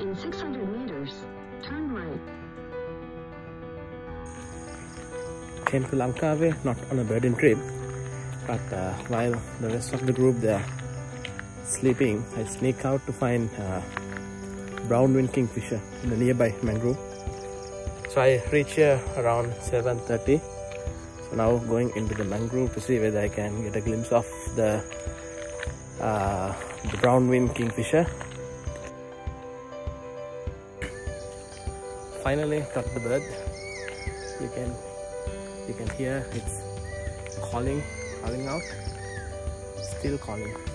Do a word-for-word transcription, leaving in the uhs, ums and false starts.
In six hundred meters, turn right. Came to Langkawi, not on a birding trip, but uh, while the rest of the group they are sleeping, I sneak out to find uh, brown-winged kingfisher in the nearby mangrove. So I reach here around seven thirty. So now going into the mangrove to see whether I can get a glimpse of the, uh, the brown-winged kingfisher. Finally got the bird. You can you can hear it's calling, calling out, still calling.